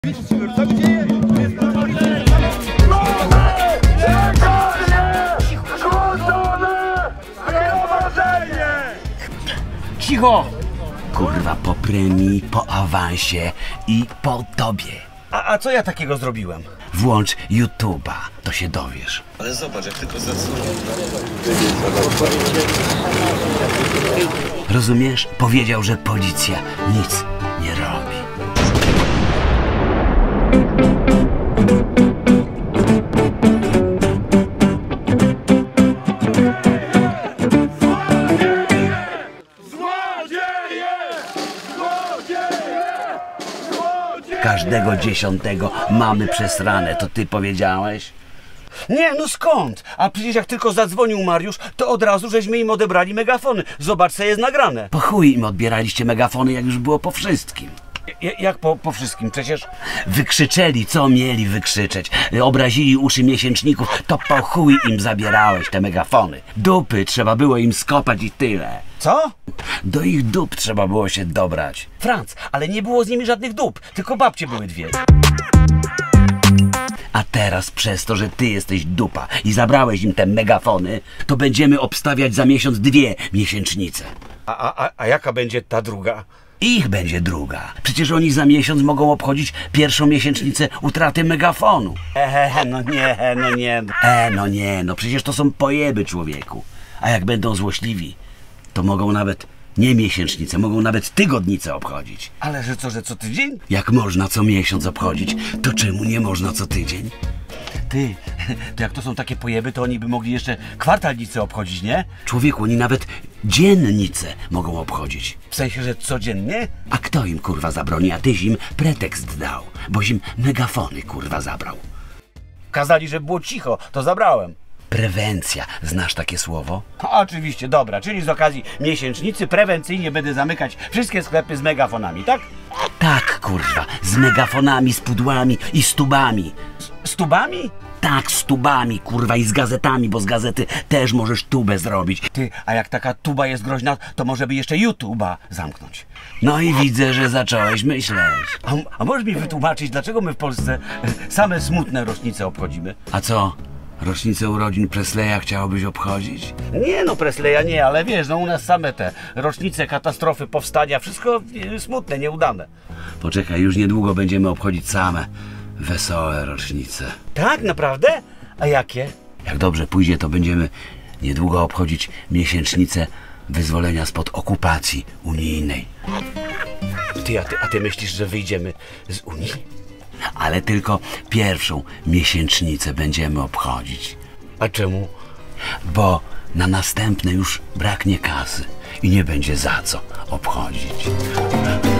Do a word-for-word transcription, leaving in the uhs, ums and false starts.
Co się dzieje? Cicho! Kurwa, po premii, po awansie i po tobie. A, a co ja takiego zrobiłem? Włącz YouTube'a, to się dowiesz. Ale zobacz, jak tylko zasłonię. Rozumiesz? Powiedział, że policja nic nie robi. Każdego dziesiątego mamy przesrane, to ty powiedziałeś? Nie, no skąd? A przecież jak tylko zadzwonił Mariusz, to od razu żeśmy im odebrali megafony. Zobacz, co jest nagrane. Po chuj im odbieraliście megafony, jak już było po wszystkim. J jak po, po wszystkim? Przecież... Wykrzyczeli, co mieli wykrzyczeć. Obrazili uszy miesięczników, to po chuj im zabierałeś te megafony. Dupy trzeba było im skopać i tyle. Co? Do ich dup trzeba było się dobrać. Franc, ale nie było z nimi żadnych dup, tylko babcie były dwie. A teraz przez to, że ty jesteś dupa i zabrałeś im te megafony, to będziemy obstawiać za miesiąc dwie miesięcznice. A, a, a, a jaka będzie ta druga? Ich będzie druga. Przecież oni za miesiąc mogą obchodzić pierwszą miesięcznicę utraty megafonu. Ehe, no nie, no nie. E, no nie, no przecież to są pojeby, człowieku. A jak będą złośliwi, to mogą nawet nie miesięcznicę, mogą nawet tygodnicę obchodzić. Ale że co, że co tydzień? Jak można co miesiąc obchodzić, to czemu nie można co tydzień? Ty, to jak to są takie pojeby, to oni by mogli jeszcze kwartalnicę obchodzić, nie? Człowieku, oni nawet dziennicę mogą obchodzić. W sensie, że codziennie? A kto im kurwa zabroni, a tyś im pretekst dał, boś im megafony kurwa zabrał. Kazali, żeby było cicho, to zabrałem. Prewencja, znasz takie słowo? A, oczywiście, dobra, czyli z okazji miesięcznicy prewencyjnie będę zamykać wszystkie sklepy z megafonami, tak? Tak, kurwa, z megafonami, z pudłami i z tubami. Z tubami? Tak, z tubami, kurwa, i z gazetami, bo z gazety też możesz tubę zrobić. Ty, a jak taka tuba jest groźna, to może by jeszcze YouTube'a zamknąć. No i widzę, że zacząłeś myśleć. A, a możesz mi wytłumaczyć, dlaczego my w Polsce same smutne rocznice obchodzimy? A co? Rocznicę urodzin Presleya chciałbyś obchodzić? Nie no, Presleya nie, ale wiesz, no u nas same te rocznice katastrofy, powstania, wszystko smutne, nieudane. Poczekaj, już niedługo będziemy obchodzić same wesołe rocznice. Tak, naprawdę? A jakie? Jak dobrze pójdzie, to będziemy niedługo obchodzić miesięcznicę wyzwolenia spod okupacji unijnej. Ty, a ty, a ty myślisz, że wyjdziemy z Unii? Ale tylko pierwszą miesięcznicę będziemy obchodzić. A czemu? Bo na następne już braknie kasy i nie będzie za co obchodzić.